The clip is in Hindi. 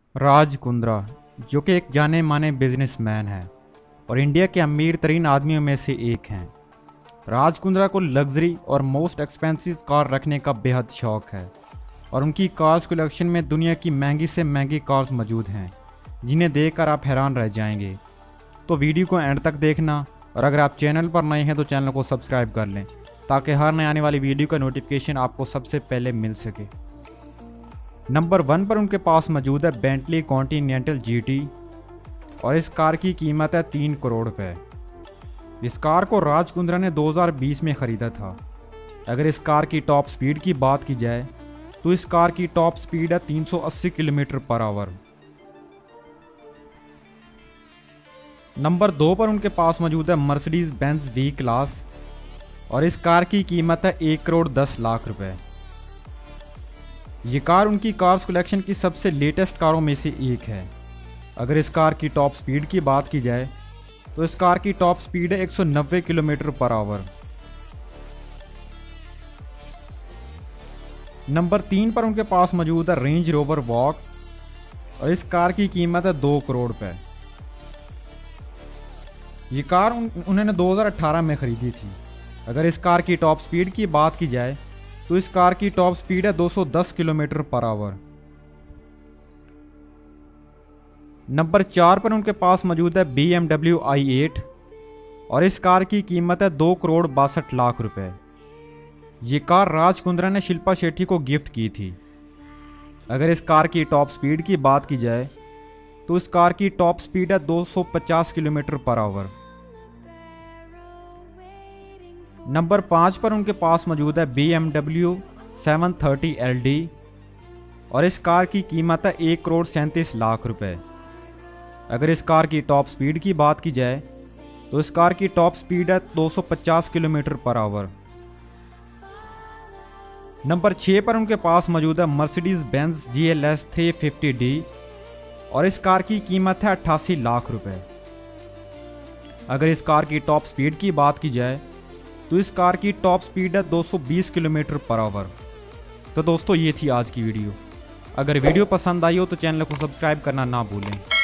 राज कुंद्रा, जो कि एक जाने माने बिजनेसमैन है और इंडिया के अमीर तरीन आदमियों में से एक हैं। राज कुंद्रा को लग्जरी और मोस्ट एक्सपेंसिव कार रखने का बेहद शौक है और उनकी कार्स कलेक्शन में दुनिया की महंगी से महंगी कार्स मौजूद हैं, जिन्हें देखकर आप हैरान रह जाएंगे। तो वीडियो को एंड तक देखना और अगर आप चैनल पर नए हैं तो चैनल को सब्सक्राइब कर लें ताकि हर नए आने वाली वीडियो का नोटिफिकेशन आपको सबसे पहले मिल सके। नंबर 1 पर उनके पास मौजूद है बेंटली कॉन्टिनेंटल GT और इस कार की कीमत है 3 करोड़ रुपए। इस कार को राज कुंद्रा ने 2020 में ख़रीदा था। अगर इस कार की टॉप स्पीड की बात की जाए तो इस कार की टॉप स्पीड है 380 किलोमीटर पर आवर। नंबर 2 पर उनके पास मौजूद है मर्सिडीज बेंज V क्लास और इस कार की कीमत है 1 करोड़ 10 लाख रुपए। ये कार उनकी कार्स कलेक्शन की सबसे लेटेस्ट कारों में से एक है। अगर इस कार की टॉप स्पीड की बात की जाए तो इस कार की टॉप स्पीड है 190 किलोमीटर पर आवर। नंबर 3 पर उनके पास मौजूद है रेंज रोवर वॉक और इस कार की कीमत है 2 करोड़ रुपए। ये कार उन्होंने 2018 में खरीदी थी। अगर इस कार की टॉप स्पीड की बात की जाए तो इस कार की टॉप स्पीड है 210 किलोमीटर पर आवर। नंबर 4 पर उनके पास मौजूद है BMW i8 और इस कार की कीमत है 2 करोड़ 62 लाख रुपए। ये कार राज कुंद्रा ने शिल्पा शेट्टी को गिफ्ट की थी। अगर इस कार की टॉप स्पीड की बात की जाए तो इस कार की टॉप स्पीड है 250 किलोमीटर पर आवर। नंबर 5 पर उनके पास मौजूद है BMW 730 LD और इस कार की कीमत है 1 करोड़ 37 लाख रुपए। अगर इस कार की टॉप स्पीड की बात की जाए तो इस कार की टॉप स्पीड है 250 किलोमीटर पर आवर। नंबर 6 पर उनके पास मौजूद है मर्सिडीज बेंज GLS 350D और इस कार की कीमत है 88 लाख रुपए। अगर इस कार की टॉप स्पीड की बात की जाए तो इस कार की टॉप स्पीड है 220 किलोमीटर पर आवर। तो दोस्तों, ये थी आज की वीडियो। अगर वीडियो पसंद आई हो तो चैनल को सब्सक्राइब करना ना भूलें।